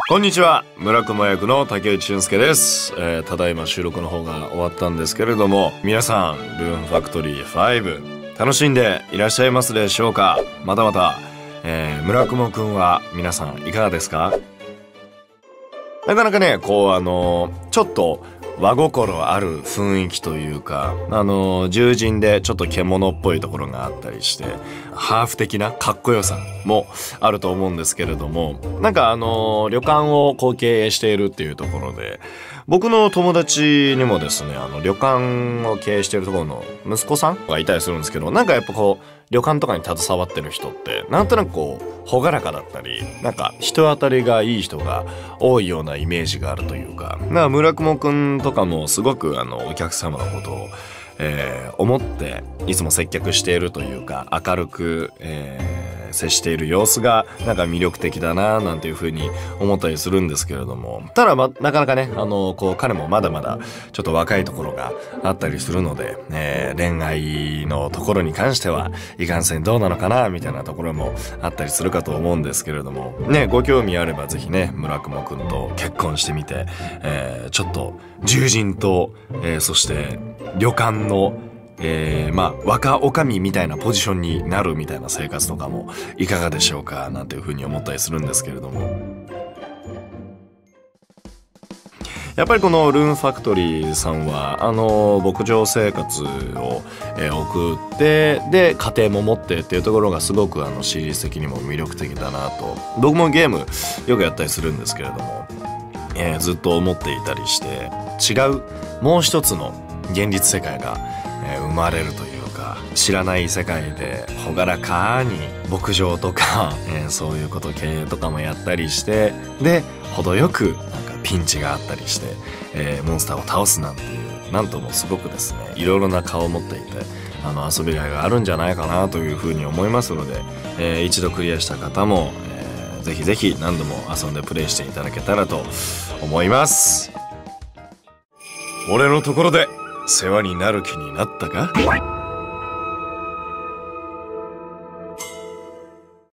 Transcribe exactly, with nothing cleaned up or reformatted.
こんにちは、村雲役の竹内俊介です、えー、ただいま収録の方が終わったんですけれども、皆さんルーンファクトリーファイブ楽しんでいらっしゃいますでしょうか。またまた、えー、村雲くんは皆さんいかがですか。なかなかね、こうあのー、ちょっと和心ある雰囲気というか、あのー、獣人でちょっと獣っぽいところがあったりして、ハーフ的なかっこよさもあると思うんですけれども、なんかあのー、旅館をこう経営しているっていうところで、僕の友達にもですね、あの旅館を経営しているところの息子さんがいたりするんですけど、なんかやっぱこう旅館とかに携わってる人ってなんとなくこう朗らかだったり、なんか人当たりがいい人が多いようなイメージがあるというか、なんか村雲くんとかもすごくあのお客様のことを、えー、思っていつも接客しているというか、明るく、えー、接している様子がなんか魅力的だななんていうふうに思ったりするんですけれども、ただ、ま、なかなかね、あのこう彼もまだまだちょっと若いところがあったりするので、えー、恋愛のところに関してはいかんせんどうなのかなみたいなところもあったりするかと思うんですけれどもね、ご興味あればぜひね、村雲くんと結婚してみて、えー、ちょっと獣人と、えー、そして旅館のえー、まあ若女将みたいなポジションになるみたいな生活とかもいかがでしょうかなんていうふうに思ったりするんですけれども、やっぱりこのルーンファクトリーさんはあの牧場生活を、えー、送ってで家庭も持ってっていうところがすごくあのシリーズ的にも魅力的だなと、僕もゲームよくやったりするんですけれども、えー、ずっと思っていたりして、違うもう一つの現実世界がえー、生まれるというか、知らない世界で朗らかに牧場とか、えー、そういうこと経営とかもやったりして、で程よくなんかピンチがあったりして、えー、モンスターを倒すなんていう、なんともすごくですね、いろいろな顔を持っていて、あの遊びがいがあるんじゃないかなというふうに思いますので、えー、一度クリアした方も、えー、ぜひぜひ何度も遊んでプレイしていただけたらと思います。俺のところで世話になる気になったか？